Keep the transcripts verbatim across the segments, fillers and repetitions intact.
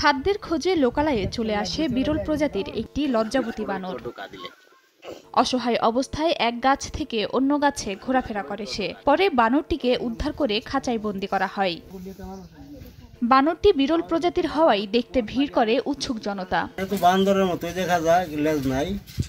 খাদ্যের খোঁজে লোকালয়ে চলে আসে বিরল প্রজাতির একটি লজ্জাবতী বানর। অসহায় অবস্থায় এক গাছ থেকে অন্য গাছে ঘোরাফেরা করে সে। পরে বানরটিকে উদ্ধার করে খাঁচায় বন্দী করা হয়। বানরটি বিরল প্রজাতির হওয়ায় দেখতে ভিড় করে উৎসুক জনতা। বান্দরের মতোই দেখা যায়, লেজ নাই,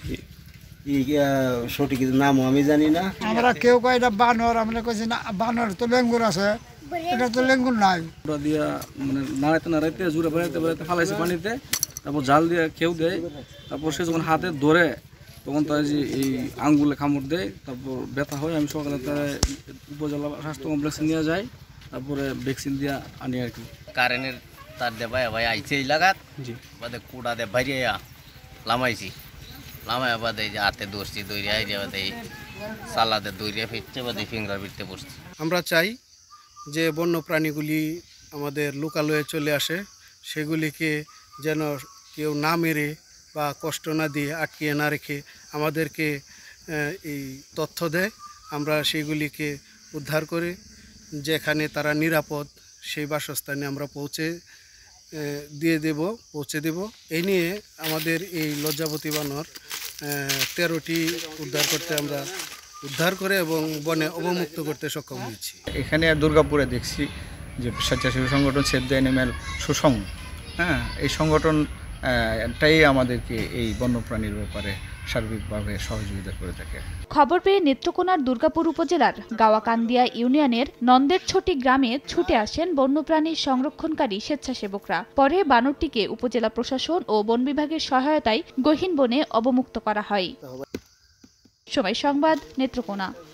সঠিক নামও আমি জানি না। আমরা কেউ কয় এটা বানর, আমরা কইছি না বানর তো লেঙ্গুর আছে, এটা তো লেঙ্গুর নাই। ওটা দিয়া মানে নাড়াইতে নাড়াইতে জুড়ে বেড়াইতে বেড়াইতে ফালাইছে পানিতে, তারপর জাল দিয়ে কেউ দেয়, তারপর সে যখন হাতে ধরে তখন তার যে এই আঙ্গুলে কামড় দেয়, তারপর ব্যথা হয়। আমি সকালে তার উপজেলা স্বাস্থ্য কমপ্লেক্সে নিয়ে যাই, তারপরে ভ্যাকসিন দিয়া আনি আর কি। কারেন্টের তার দে ভাই ভাই আইছে এই লাগাত জি বাদে কুড়া দে ভাইরিয়া লামাইছি লামায় বাদে যে হাতে দৌড়ছি দৌড়ে আইরে বাদে সালাদে দৌড়ে ফিরতে বাদে ফিঙ্গার ফিরতে পড়ছি। আমরা চাই যে বন্য প্রাণীগুলি আমাদের লোকালয়ে চলে আসে, সেগুলিকে যেন কেউ না মেরে বা কষ্ট না দিয়ে আটকিয়ে না রেখে আমাদেরকে এই তথ্য দেয়। আমরা সেগুলিকে উদ্ধার করে যেখানে তারা নিরাপদ সেই বাসস্থানে আমরা পৌঁছে দিয়ে দেব পৌঁছে দেব। এই নিয়ে আমাদের এই লজ্জাবতী বানর তেরোটি উদ্ধার করতে আমরা উদ্ধার করে এবং বনে অবমুক্ত করতে সক্ষম হয়েছি। এখানে দুর্গাপুরে দেখছি যে স্বেচ্ছাসেবী সংগঠন সেভ দ্য অ্যানিম্যাল সুসং, হ্যাঁ এই সংগঠনটাই আমাদেরকে এই বন্যপ্রাণীর ব্যাপারে সার্বিকভাবে সহযোগিতা করে থাকে। খবর পেয়ে নেত্রকোনার দুর্গাপুর উপজেলার গাওয়াকান্দিয়া ইউনিয়নের নন্দেরছটি গ্রামে ছুটে আসেন বন্যপ্রাণী সংরক্ষণকারী স্বেচ্ছাসেবকরা। পরে বানরটিকে উপজেলা প্রশাসন ও বন বিভাগের সহায়তায় গহীন বনে অবমুক্ত করা হয়। সময় সংবাদ, নেত্রকোনা।